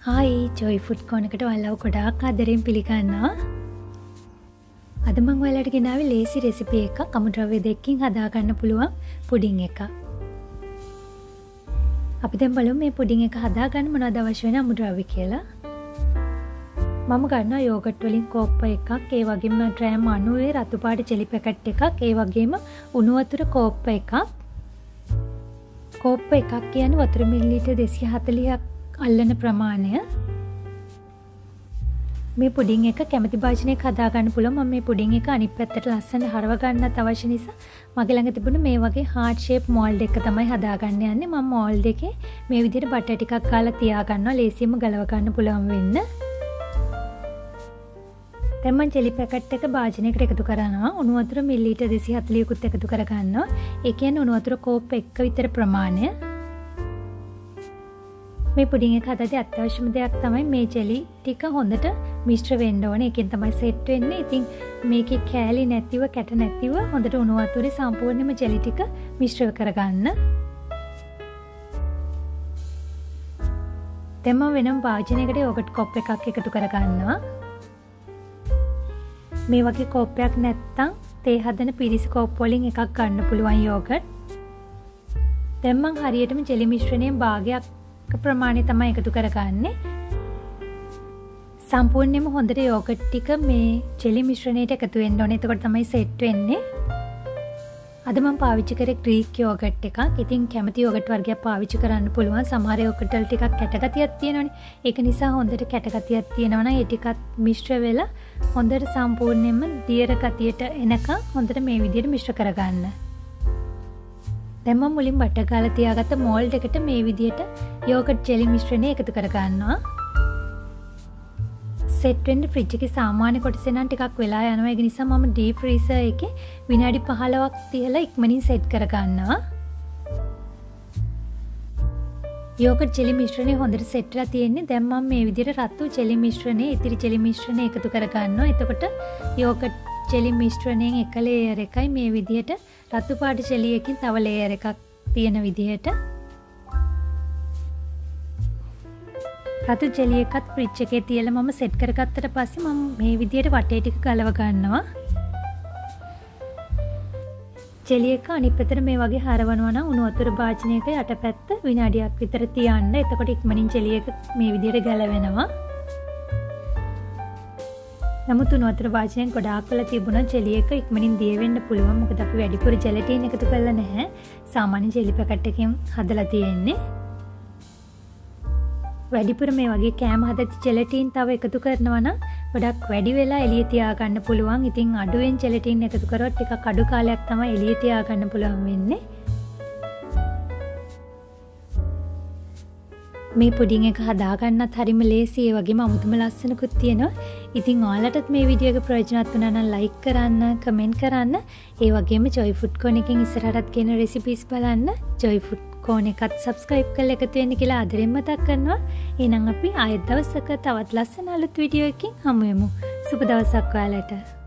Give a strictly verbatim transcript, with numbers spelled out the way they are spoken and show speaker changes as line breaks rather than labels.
Hi, Joy Food Cornerකට ඔයාලව ගොඩාක් ආදරෙන් පිළිගන්නවා. අද මම ඔයාලට ගෙනාවේ ලේසි රෙසිපි එකක්. අමුද්‍රව්‍ය දෙකකින් හදා ගන්න පුළුවන් පුඩින් එකක්. අපි දැන් බලමු මේ පුඩින් එක හදා ගන්න මොනවද අවශ්‍ය වෙන අමුද්‍රව්‍ය කියලා. මම ගන්නවා යෝගට් වලින් කෝප්ප එකක්, ඒ වගේම ඩ්‍රෑම් අනූවේ රතු පාට ජෙලි පැකට් එකක්, ඒ වගේම උණු වතුර කෝප්ප එකක්. කෝප්ප එකක් කියන්නේ වතුර මිලිලීටර් දෙසිය හතළිහක් අල්ලන ප්‍රමාණය. මේ පුඩින් එක කැමති භාජනයක හදා ගන්න පුළුවන්. මම මේ පුඩින් එක අනිත් පැත්තට ලස්සනට හරව ගන්නත් අවශ්‍ය නිසා මගේ ළඟ තිබුණ මේ වගේ heart shape mold එක තමයි හදා ගන්න යන්නේ. මම mold එකේ මේ විදිහට බටර් ටිකක් ගාලා තියා ගන්නවා, ලේසියෙන්ම ගලව ගන්න පුළුවන් වෙන්න. දැන් මම ජෙලි පැකට් එක භාජනයකට එකතු කරනවා. උණු වතුර මිලිලීටර් දෙසිය හතළිහකුත් එකතු කර ගන්නවා. ඒ කියන්නේ උණු වතුර කෝප් එක විතර ප්‍රමාණය. මේ පුඩින් එක හදද්දී අත්‍යවශ්‍යම දෙයක් තමයි මේ ජෙලි ටික හොඳට මිශ්‍ර වෙන්න ඕනේ. ඒකෙන් තමයි සෙට් වෙන්නේ. ඉතින් මේකේ කෑලි නැතිව, කැට නැතිව හොඳට උණු වතුරේ සම්පූර්ණයෙන්ම ජෙලි ටික මිශ්‍ර කරගන්න. දැන් මම වෙනම භාජනයකට යෝගට් කෝප් එකක් එකතු කරගන්නවා. මේ වගේ කෝප්පයක් නැත්තම් තේ හදන පිරිසි කෝප් වලින් එකක් ගන්න පුළුවන් යෝගට්. දැන් මම හරියටම ජෙලි මිශ්‍රණයෙන් භාගයක් ප්‍රමාණය තමයි එකතු කරගන්නේ. සම්පූර්ණයෙන්ම හොඳට යෝගට් ටික මේ ජෙලි මිශ්‍රණයට එකතු වෙන්න ඕනේ. එතකොට තමයි සෙට් වෙන්නේ. අද මම පාවිච්චි කරේ ග්‍රීක් යෝගට් එකක්. ඉතින් කැමති යෝගට් වර්ගයක් පාවිච්චි කරන්න පුළුවන්. සමහර යෝගට් වල ටිකක් කැටගතියක් තියෙනවනේ. ඒක නිසා හොඳට කැටගතියක් තියෙනවා නම් ඒ ටිකත් මිශ්‍ර වෙලා හොඳට සම්පූර්ණයෙන්ම දියර ගතියට එනකම් හොඳට මේ විදිහට මිශ්‍ර කරගන්න. දැන් මම මුලින් බටර් ගාලා තියාගත්ත මෝල්ඩ් එකට මේ විදිහට යෝගට් ජෙලි මිශ්‍රණය එකතු කර ගන්නවා. සෙට් වෙන්න ෆ්‍රිජ් එකේ සාමාන්‍ය කොටසේ නම් ටිකක් වෙලා යනවා. ඒක නිසා මම ඩීප් ෆ්‍රීසර් එකේ විනාඩි පහළොවක් තියලා ඉක්මනින් සෙට් කර ගන්නවා. යෝගට් ජෙලි මිශ්‍රණය හොඳට සෙට් වෙලා තියෙන්නේ. දැන් මම මේ විදිහට රතු ජෙලි මිශ්‍රණය, ඉතිරි ජෙලි මිශ්‍රණය එකතු කර ගන්නවා. එතකොට යෝගට් ජෙලි මිශ්‍රණයෙන් එක ලේයර් එකයි මේ විදිහට රතු පාට ජෙලි එකකින් තව ලේයර් එකක් තියෙන විදිහට. රතු ජෙලි එකත් ෆ්‍රිජ් එකේ තියලා මම සෙට් කරගත්තට පස්සේ මම මේ විදිහට වටේ ටික ගලව ගන්නවා. ජෙලි එක අනිත් පැත්තට මේ වගේ හරවනවා නම් උණු වතුර භාජනයක යටපැත්ත විනාඩියක් විතර තියන්න. එතකොට ඉක්මනින් ජෙලි එක මේ විදිහට ගැලවෙනවා. නමුත් උණු වතුර භාජනයෙන් ගොඩාක් වෙලා තිබුණා ජෙලි එක ඉක්මනින් දිය වෙන්න පුළුවන්. මොකද අපි වැඩිපුර ජෙලටින් එකතු කරලා නැහැ. සාමාන්‍ය ජෙලි පැකට් එකකින් හදලා තියෙන්නේ. වැඩිපුර මේ වගේ කෑම හදච්ච ජෙලටින් තව එකතු කරනවා නම් ගොඩක් වැඩි වෙලා එළිය තියා ගන්න පුළුවන්. ඉතින් අඩුවෙන් ජෙලටින් එකතු කරොත් ටිකක් අඩු කාලයක් තමයි එළිය තියා ගන්න පුළුවන් වෙන්නේ. මේ පුඩින් එක හදා ගන්නත් හරිම ලේසි. ඒ වගේම අමුතුම ලස්සනකුත් තියෙනවා. ඉතින් ඔයාලටත් මේ වීඩියෝ එක ප්‍රයෝජනවත් වුණා නම් ලයික් කරන්න, කමෙන්ට් කරන්න. ඒ වගේම Joy Food Corner එකෙන් ඉස්සරහටත් කියන රෙසිපීස් බලන්න. Joy Food Corner එකත් subscribe කරලා එකතු වෙන්න කියලා ආදරෙන් මතක් කරනවා. එහෙනම් අපි ආයෙත් දවසක තවත් ලස්සන අලුත් වීඩියෝ එකකින් හමු වෙමු. සුබ දවසක් ඔයාලට.